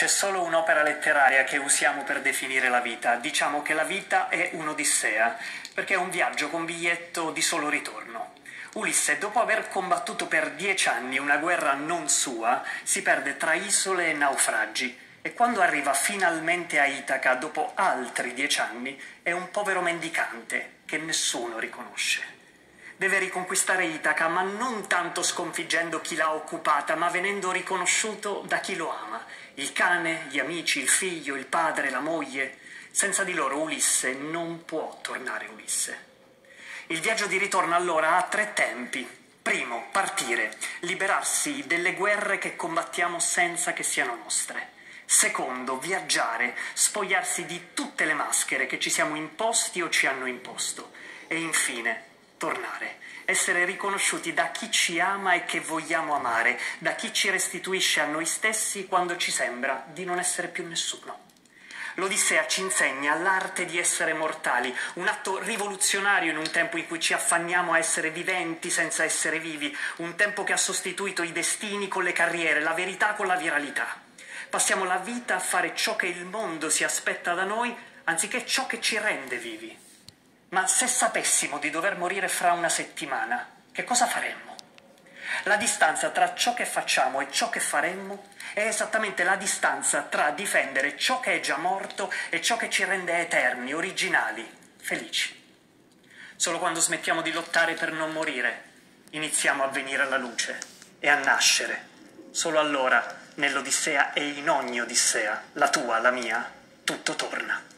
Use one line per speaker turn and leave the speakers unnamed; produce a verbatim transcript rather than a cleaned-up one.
C'è solo un'opera letteraria che usiamo per definire la vita. Diciamo che la vita è un'odissea, perché è un viaggio con biglietto di solo ritorno. Ulisse, dopo aver combattuto per dieci anni una guerra non sua, si perde tra isole e naufragi, e quando arriva finalmente a Itaca, dopo altri dieci anni, è un povero mendicante che nessuno riconosce. Deve riconquistare Itaca, ma non tanto sconfiggendo chi l'ha occupata, ma venendo riconosciuto da chi lo ama. Il cane, gli amici, il figlio, il padre, la moglie. Senza di loro Ulisse non può tornare Ulisse. Il viaggio di ritorno allora ha tre tempi. Primo, partire, liberarsi delle guerre che combattiamo senza che siano nostre. Secondo, viaggiare, spogliarsi di tutte le maschere che ci siamo imposti o ci hanno imposto. E infine, tornare, essere riconosciuti da chi ci ama e che vogliamo amare, da chi ci restituisce a noi stessi quando ci sembra di non essere più nessuno. L'Odissea ci insegna l'arte di essere mortali, un atto rivoluzionario in un tempo in cui ci affanniamo a essere viventi senza essere vivi, un tempo che ha sostituito i destini con le carriere, la verità con la viralità. Passiamo la vita a fare ciò che il mondo si aspetta da noi, anziché ciò che ci rende vivi. Ma se sapessimo di dover morire fra una settimana, che cosa faremmo? La distanza tra ciò che facciamo e ciò che faremmo è esattamente la distanza tra difendere ciò che è già morto e ciò che ci rende eterni, originali, felici. Solo quando smettiamo di lottare per non morire, iniziamo a venire alla luce e a nascere. Solo allora, nell'Odissea e in ogni Odissea, la tua, la mia, tutto torna.